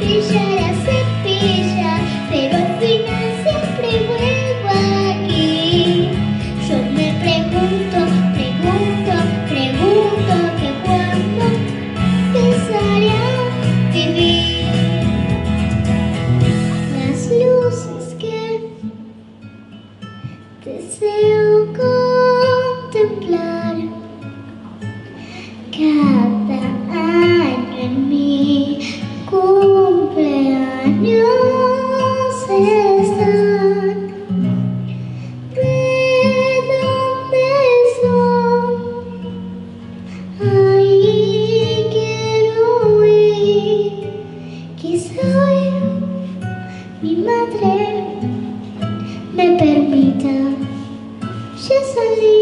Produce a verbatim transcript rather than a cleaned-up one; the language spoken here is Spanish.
cepilla, la cepilla, pero al final siempre vuelvo aquí. Yo me pregunto, pregunto, pregunto que cuándo empezaré a vivir. Las luces que deseo contemplar cada año en mi cumpleaños están. ¿De dónde son? Ahí quiero ir. Quizá hoy mi madre me permita ya salir.